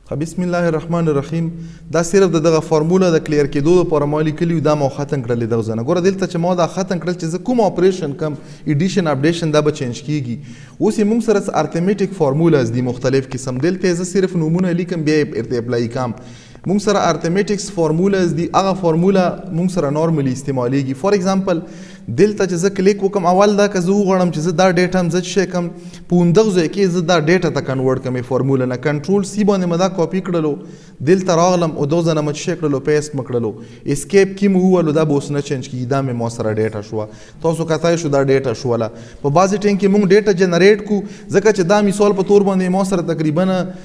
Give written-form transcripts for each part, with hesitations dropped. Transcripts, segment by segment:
بسم الله الرحمن الرحیم. دا صرف دغه فارموله د کلیر کېدو لپاره ما لیکلي دا ما ختم کړل دغه ځنه. ګوره دلته چې ما دا ختم کړل چې زه کوم اپریشن کوم ایډیشن اپډیشن دا به چینج کیږي. اوس یې موږ سره ارتمیټیک فارمولاز دي مختلف قسم. دلته زه صرف نومونه لیکم بیا یې اپلای کوم. موږ سره ارتمیټکس فارمولاز دي. هغه فارموله موږ سره نورمالي استعمالیږي. فار ایگزامپل دلته چې زه کلیک وکم اول دا که زه وغواړم چې زه دا ډیټا هم زه څه شی کم په همدغه ځای کې زه دا ډیټا ته کنورټ کړم فارموله نه کنټرول سی باندې مې دا کاپي کړلو دلته راغلم او دو ځنه مې څه شی کړلو پیسټ مې کړلو اسکیپ کې مې ووهلو دا به اوس نه چینج کېږي دا مې ما سره ډیټا شوه. تاسو کتای شو دا ډیټا شوله. په بعضې ټایم کې موږ ډیټا جنریټ کړو ځکه چې دا مثال په تور باندې ما سره تقریبا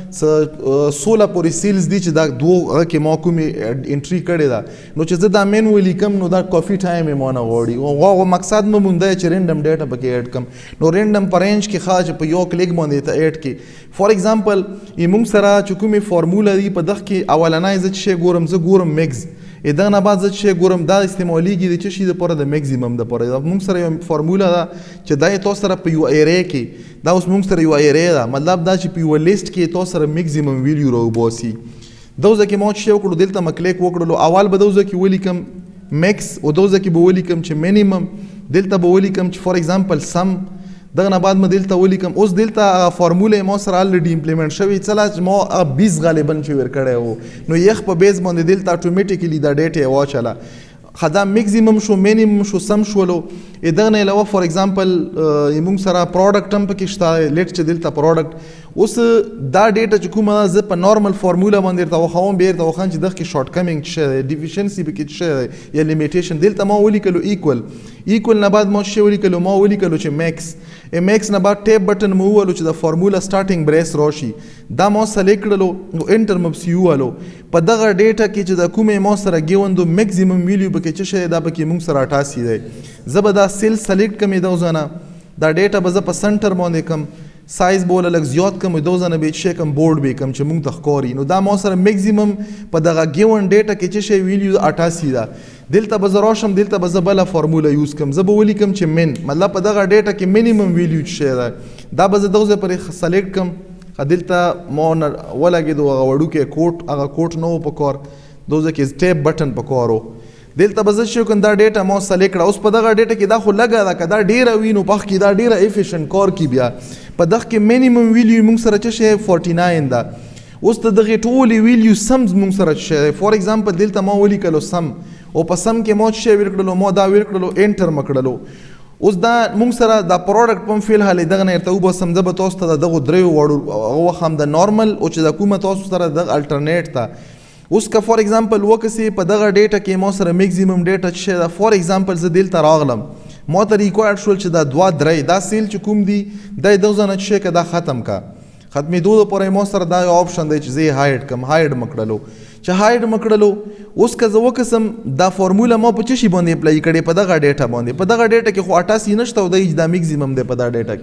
16 پورې سیلز دي چې دا دوه هغه کې ما کومې انټري کړې ده نو چې زه دا مین ولیکم نو دا کافي ټایم یې ما نه غواړي او مقصد مې مونده چې رینډم ډیټا پکې اډ کم نو رینډم په رینج کې ښه چې په یو کلیک باندې ته اډ کې. فار ایگزامپل موږ سره چې کومې فارموله دي په دغه کې اولنی زه چې شی ګورم زه ګورم میکس دغه نه بعد زه چې شی ګورم دا استعمالیږي د څه شي دپاره د میکزیمم دپاره. موږ سره یو فارموله ده چې دا یې تاسو سره په یو ایرې کې دا اوس موږ سره یو ایرې ده مطلب دا چې په یوه لیسټ کې تاسو سره میکزیمم ویلیو راوباسي. دغه ځای کې ما چې شی وکړو دلته مې کلیک وکړلو اول به دغه ځای کې ولیکم میکس او دغه ځای کې به ولیکم چې مینیمم دلته به ولیکم چې فار ایگزامپل سم دغه نه بعد مې دلته ولیکم. اوس دلته فارموله ما سره الریډي امپلیمنټ شوی څه چې ما 20 غالبا چې ورکړی وو نو یخ په بیس باندې دلته اتومیټیکلی دا ډیټا یې واچوله خدا میکزیمم شو مینیمم شو سم شولو. دغه نه علاوه فار ایگزامپل موږ سره پروډکټ هم پکې شته لیټ چې دلته پروډکټ اوس دا ډیټا چې کومه زه په نارمل فارموله باندې درته وښوم بیا درته وښیم چې دغه کې شارټ کمینګ څه دی ډیفیشنسي پکې څه دی یا لیمیټیشن. دلته ما ولیکلو ایکول نه بعد ما څه ولیکلو ما ولیکلو چې میکس نه بعد ټیپ بټن مې ووهلو چې د فارموله سټارټینګ بریس راشي دا ما سلیکټ کړلو نو انټر مې پسې ووهلو. په دغه ډیټا کې چې د کومې ما سره ګیوندو میکزیمم ویلیو پکې څه شی دا پکې موږ سره 88 دی. زه به دا سیل سلیکټ کړم دغه ځنه دا ډیټا به زه په سنټر باندې کم سایز بوله لږ زیات کم دغه ځنه به یې څه کم بورډ به کم چې موږ ته ښکاري نو دا ما سره میکزیمم په دغه ګیون ډیټا کې څه شی ویلیو 88 ده. دلته به زه راشم دلته به زه بله فارموله یوز کړم زه به ولیکم چې من مطلب په دغه ډیټا کې مینیمم ویلیو څه شی ده دا به زه دغه ځای پرې سلیکټ کړم. دلته ما ولګېدو هغه وړوکی کوټ هغه کوټ نه و په کار دغه ځای کې ټیپ بټن په کار و. دلته به زه څه وکړم دا ډیټا ما سلیکټ کړه. اوس په دغه ډیټا کې دا خو لږه ده که دا ډېره وي نو په هغه کې دا ډېره افیشنټ کار کوي. بیا په دغه کې مینیمم ویلیو موږ سره څه شی 49 ده. اوس د دغې ټولې ویلیو سم موږ سره څه شی دی. فار ایگزامپل دلته ما ولیکلو سم او په سم کې ما څه شی ویل کړلو ما دا ویل کړلو انټر مې کړلو. اوس دا موږ سره دا پروډکټ په فیل حالې دغه نه ورته وباسم زه به تاسو ته د دغو دریو وړو وښیم د نارمل او چې د کومه تاسو سره دغه الټرنیټ ته. اوس که فار ایگزامپل وکسې په دغه ډیټا کې ما سره میکزیمم ډیټا څه شی ده. فار ایگزامپل زه دلته راغلم ما ته ریکوایرډ شول چې دا 2 3 دا سیل چې کوم دي دا یې دغه ځنه څه شی که دا ختم که ختمېدو دپاره ما سره دا یو آپشن دی چې زه یې هایډ کړم هایډ مې کړلو چې هایډ مې کړلو. اوس که زه وکسم دا فارموله ما په څه شي باندې اپلای کړې په دغه ډیټا باندې په دغه ډیټا کې خو 88 نشته او دا میکزیمم دی په دا ډیټا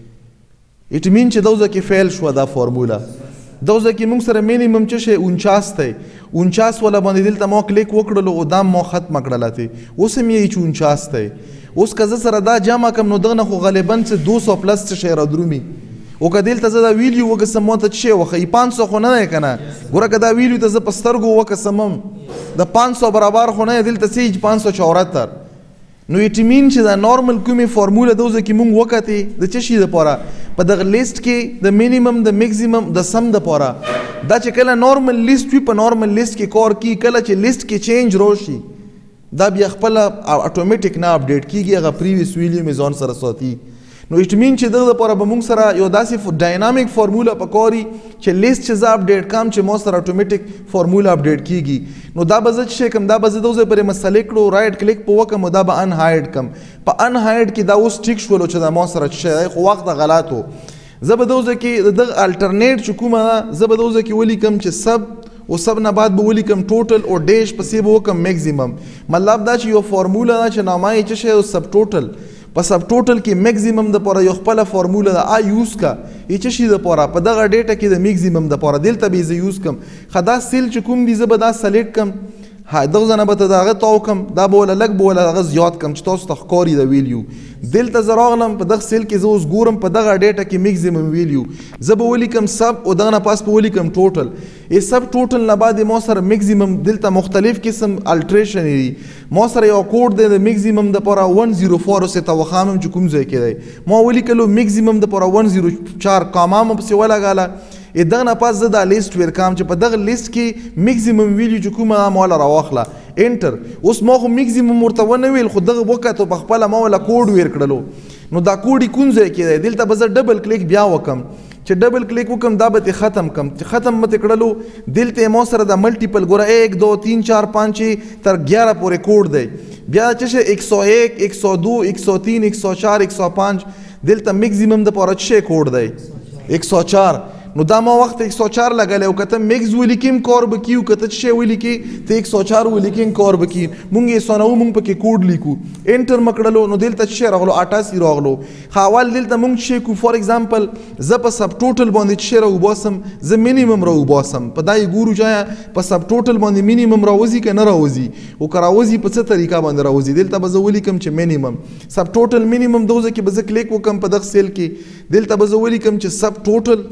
کې اټ مین چې دغه کې فیل شوه دا فارموله. دغه ځای کې موږ سره مینیمم څه شی 49 دی 49 والا باندې دلته ما کلیک وکړلو او دا ما ختمه کړله تې اوس هم یې چې 49 دی. اوس که زه سره دا جمع کړم نو دغه نه خو غالبا څه 200 پلس څه شی رادرومي او که دلته زه دا ویلیو وکسم ما ته څه شی وښیي 500 خو نه دی که نه. ګوره که دا ویلیو ته زه په سترګو وکسم هم د 500 برابر خو نه دی دلته څه 574 نو اټ مین چې دا نارمل کومې فارموله دغه ځای کې موږ وکتې د څه شي دپاره په دغه لیسټ کې د مینیمم د میکزیمم د سم دپاره دا چې کله نارمل لیسټ وي په نارمل لیسټ کې کار کیږي کله چې لیسټ کې چینج راشي دا بیا خپله اټومیټیک نه اپډیټ کیږي هغه پریویس ویلیو مې ځان سره ساتي. نو اټ مین چې دغه دپاره به موږ سره یو داسې ډاینامیک فارموله پکار وي چې لیسټ چې زه اپډیټ کړم چې ما سره اټومیټیک فارموله اپډیټ کیږي. نو دا به زه څه شی کړم دا به زه دغه ځای پرې مې سلیکټ کړو رایټ کلیک په وکړم او دا به ان هایډ کړم. په ان هایډ کې دا اوس ټیک شولو چې دا ما سره څه شی دی خو وخت غلط و. زه به دغه ځای کې دغه الټرنیټ چې کومه ده زه به دغه ځای کې ولیکم چې سب او سب نه بعد به ولیکم ټوټل او ډیش پسې به وکړم میکزیمم. مطلب دا چې یو فارموله ده چې نامه یې څه شی او سب ټوټل په سب ټوټل کې میکزیمم دپاره یو خپله فارموله ده یوز کا یې څه شي دپاره په دغه ډیټا کې د میکزیمم دپاره دلته به یې زه یوز کړم. ښه دا سیل چې کوم دي زه به دا سلیکټ کړم ها دغه ځنه به ته د هغه تاو کم دا به وله لږ به وله هغه زیات کم چې تاسو ته ښکاري د ویلیو دلته زه راغلم په دغه سیل کې زه اوس ګورم په دغه ډیټا کې میکزیمم ویلیو زه به ولیکم سب او دغه نه پاس به ولیکم ټوټل ای سب ټوټل نه بعد ما سره میکزیمم دلته مختلف قسم الټریشن دي ما سره یو کوډ دی د میکزیمم دپاره 104 اوسې ته وخامم چې کوم ځای کې دی ما ولیکلو میکزیمم دپاره 104 کاما مو پسې ولګاله دغه نه پاس زه دا لیست ورکام چې په دغه لیست کې میکزیمم ویلیو چې کومه ما وله راواخله انټر اوس ما خو میکزیمم ورته ونه ویل خو دغه وکتو په خپله ما وله کوډ ور کړلو نو دا کوډ یې کوم ځای کې دی دلته به زه ډبل کلیک بیا وکم چې ډبل کلیک وکم دا به ترې ختم کم چې ختم مې کړلو دلته یې ما سره د ملټیپل ګوره 1 2 3 4 5 تر 11 پورې کوډ دی بیا چې 101 102 103 104 105 دلته میکزیمم دپاره څه کوډ دی 104 نو دا ما وخت 104 لګلی او که ته میکس ولیکیم کار به کیو که ته څه شی ولیکې ته 104 ولیکې کار به کي مونږ یې سنو مونږ پکې کوډ لیکو انټر مې کړلو نو دلته څه شی راغلو 88 راغلو ښه اول دلته مونږ څه کو فار ایگزامپل زه په سب ټوټل باندې څه راوباسم زه مینیمم راوباسم په دا یې ګورو چې په سب ټوټل باندې مینیمم راوځي که نه راوځي او که راوځي په څه طریقه باندې راوځي دلته به زه ولیکم چې مینیمم سب ټوټل مینیمم دغه ځای کې به زه کلیک وکم په دغه سیل کې دلته به زه ولیکم چې سب ټوټل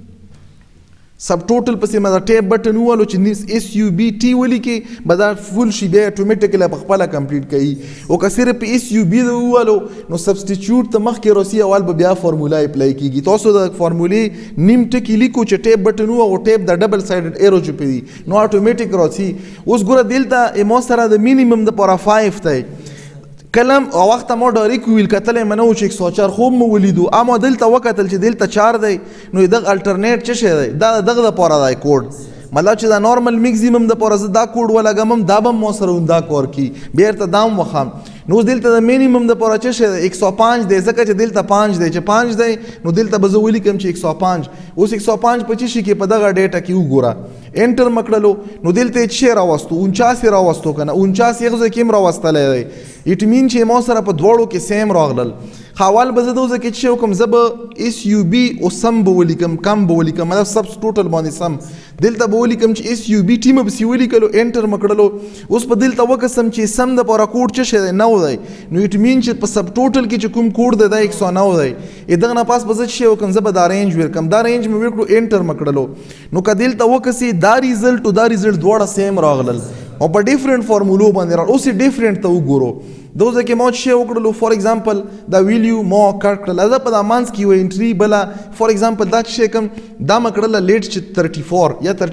پسې ما دا ټیپ بټن ووالو چې اس یو بی ټي ولیکې به دا فول شي بیا اټومیټیکلی په خپله کمپلیټ کوي او که صرف په اس یو بی د ووالو نو سبسټیچیوټ ته مخکې راسي اول به بیا فارمولا اپلای کېږي تاسو د فارمولې نیم ټکي لیکو چې ټیپ بټن وو او ټیپ د ډبل سایډډ ایرو چې پې دي نو اټومیټیک راسي اوس ګوره دلته ما سره د مینیمم دپاره 5 دی کلم او وخت ما ډایرک ویل کتلی مې نه و چې 104 خوب مو ولیدو اما دلته وکتل چې دلته 4 دی نو دغه الټرنیټ څه شی دی دا دغه دپاره دی کوډ مطلب چې دا نارمل میکزیمم دپاره زه دا کوډ ولګمم دا به ما سره دا کار کي بیا ورته دا هم وخم نو اوس دلته د مینیمم دپاره څه شی دی 105 دی ځکه چې دلته 5 دی چې 5 دی نو دلته به زه ولیکم چې 105 اوس 105 په څه شي کې په دغه ډیټا کې وګوره انټر مې کړلو نو دلته یې څه راوستو 49 یې راوستو که نه 49 یې ځای کې هم راوستلی دی اټ مین چې ما سره په دواړو کې سیم راغلل اول به زه دغه ځای کې څه وکړم زه به اس یو بی او سم به ولیکم کم به ولیکم مطلب سب ټوټل باندې سم دلته به ولیکم چې اس یو بی ټي مې پسې ولیکلو انټر مې کړلو اوس په دلته وکسم چې سم دپاره کوډ څه شی دی 9 دی نو اټ مین چې په سب ټوټل کې چې کوم کوډ دی دا 109 دی دغه نه پاس به زه څه شی وکړم زه به دا رینج ورکړم دا رینج مې وکړو انټر مې کړلو نو که دلته وکسي دا ریزلټ او دا ریزلټ دواړه سیم راغلل او په ډیفرنٹ فارمولو باندې راغلل اوس یې ډیفرنٹ ته وګورو دغه ځای کې ما څه شی وکړلو فار ایگزامپل دا ویلیو ما کټ کړله زه په دا منځ کې یوه انټري بله فار ایگزامپل دا څه شی کوم دا مې کړله لیټ چې 34 یا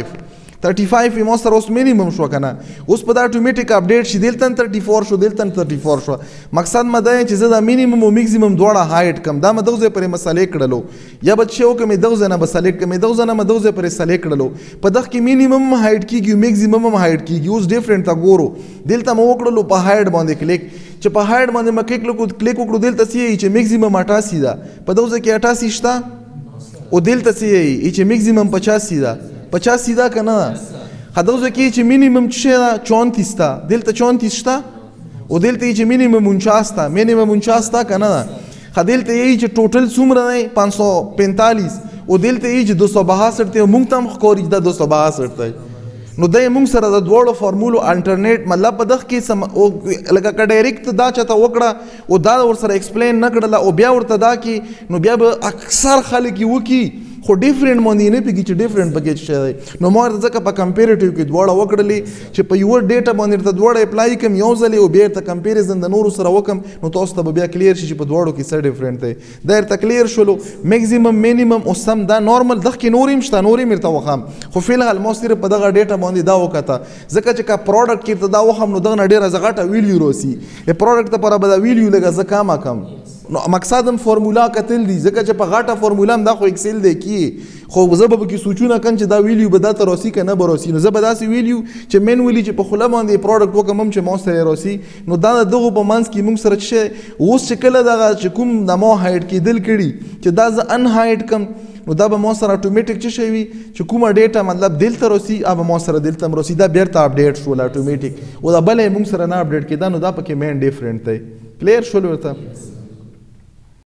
35 ما سره اوس مینیمم شو که نه اوس په دا اټومیټیک اپډیټ شي دلته 34 شو دلته 34 شو مقصد مې دا چې زه دا مینیمم او میکزیمم دواړه هایډ کړم دا مې دغه ځای پورې مې سلیکټ کړلو یا به څه وکړم دغه ځای نه به سلیکټ کړم دغه ځای نه مې دغه ځای پورې سلیکټ کړلو په دغه کې مینیمم هم هایډ کېږي میکزیمم هم هایډ کېږي اوس ډیفرنٹ ته ګورو دلته مې وکړلو په هایډ باندې کلیک چې په هایډ باندې مې کلیک وکړو دلته څه چې میکزیمم 88 ده په دغه ځای کې 88 شته او دلته څه چې میکزیمم 85 ده 85 ده که نه دغه ځای کې چې مینیمم څه ده 34 ده دلته 34 شته او دلته چې مینیمم 49 ده مینیمم 49 ده که نه ده دلته یې چې ټوټل څومره دی 545 او دلته یې چې 262 دی مونږ ته هم ښکاري دا 262 دی نو دا یې مونږ سره د دواړو فارمولو الټرنیټ مطلب په دغه کې لکه که ډایرکټ دا چاته وکړه او دا ورسره ایکسپلین نه کړله او بیا ورته دا کې نو بیا به اکثر خلک یې وکړي خو ډیفرنٹ باندې نه پوهېږي چې ډیفرنٹ پکې څه شی دی نو ما ورته ځکه په کمپیریټیو کې دواړه وکړلې چې په یوه ډیټا باندې ورته دواړه اپلای کړم یو ځلې او بیا ورته کمپیریزن د نورو سره وکړم نو تاسو ته به بیا کلیر شي چې په دواړو کې څه ډیفرنٹ دی دا ورته کلیر شولو میکزیمم مینیمم او سم دا نارمل دغه کې نور هم شته نور هم ورته وخم خو فی الحال ما صرف په دغه ډیټا باندې دا وکړه ځکه چې که پروډکټ کې ورته دا وخم نو دغه نه ډېره زه غټه ویلیو راسي د پروډکټ دپاره به دا ویلیو لږه زه کمه کم نو مقصد هم فارمولا کتل دي ځکه چې په غټه فارمولا هم دا خو اکسل دی کې خو زه به پکې سوچونه کړم چې دا ویلیو به دا ته راسي که نه به راسي نو زه به داسې ویلیو چې مینولي چې په خوله باندې پروډکټ وکړم هم چې ما سره راسي نو دا د دغو په منځ کې موږ سره څه اوس چې کله دغه چې کوم د ما هایډ کېدل کړي چې دا زه ان هایډ کړم نو دا به ما سره اټومیټیک څه شی وي چې کومه ډیټا مطلب دلته راسي به ما سره دلته هم راسي دا بیرته اپډیټ شول اټومیټیک او دا بله یې موږ سره نه اپډیټ کېده نو دا پکې مین ډیفرنټ دی کلیر شول ورته